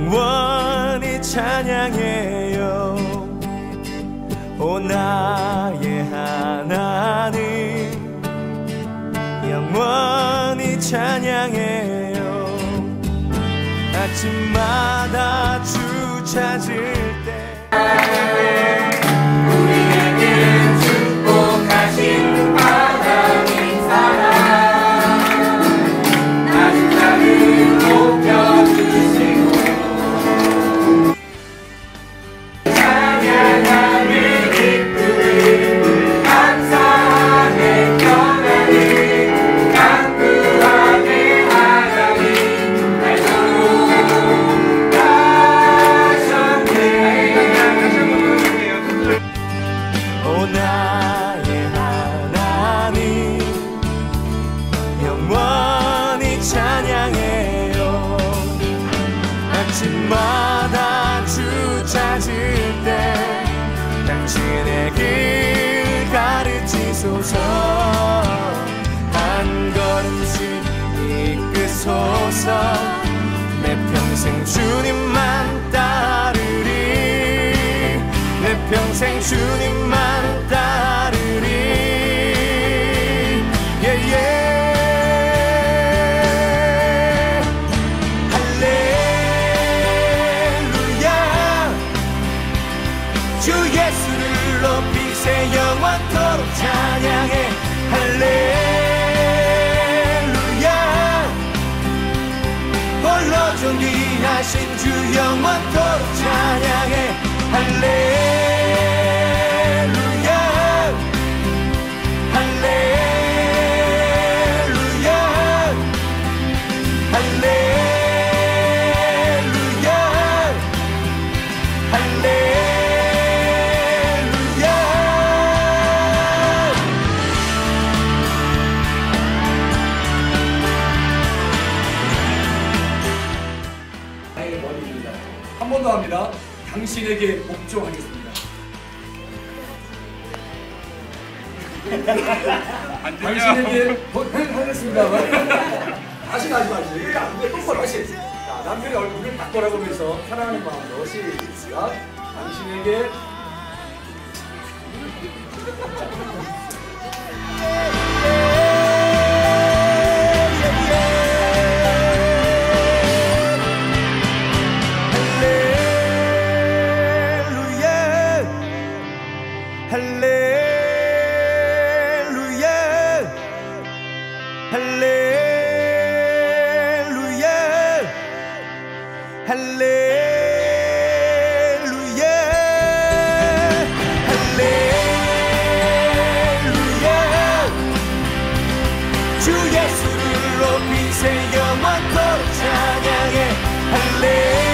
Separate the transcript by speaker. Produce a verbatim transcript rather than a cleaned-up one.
Speaker 1: 영원히 찬양해요. 오 나의 하나님 영원히 찬양해요. 아침마다 주 찾을 때
Speaker 2: 우리에게 축복하신 하나님 사랑 아직 나를 높여주시고 찬양하며 기쁨을 감사하며 평안을 강구하며 하나님 날 부르셨네.
Speaker 1: 오 나의 하나님 영원히 찬양해요. 아침마다 주 찾을 때 당신의 길 가르치소서. 한 걸음씩 이끄소서. 내 평생 주님만 따르리. 내 평생 주님만 따르리. 예예. 할렐루야. 주 예수를 높이세 영원토록 찬양해. 할렐루야. 홀로 존귀하신 주 영원토록 찬양해. 할렐루야. 할렐루야. 할렐루야. 할렐루야.
Speaker 3: 나의 머리입니다. 한 번 더 합니다. 당신에게 복종하겠습니다. 당신에게 복종하겠습니다. 다시 하지 마시죠. 이게 안 돼. 똑바로 다시. 자, 남편의 얼굴을 딱 돌아보면서 사랑하는 마음으로 시작. 당신에게
Speaker 1: 할렐루야. 할렐루야. 할렐루야. 할렐루야. 주 예수를 높이세 영원토록 찬양해. 할렐루야.